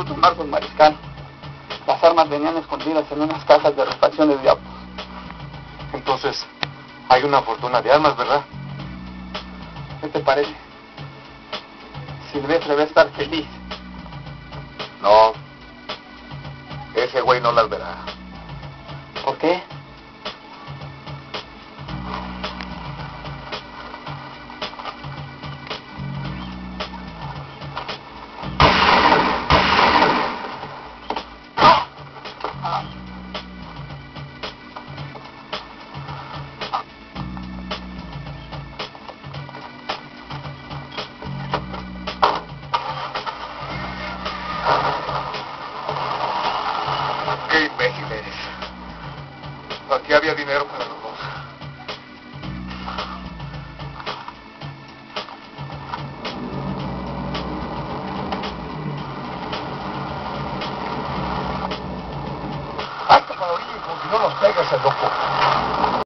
pudo tomar don Mariscal. Las armas venían escondidas en unas cajas de refacción de diablos. Entonces, hay una fortuna de armas, ¿verdad? ¿Qué te parece? Silvestre va a estar feliz. No. Ese güey no las verá. ¿Por qué? Qué imbécil eres. Aquí había dinero para los dos. Hasta para la orilla y si no nos pegas el loco.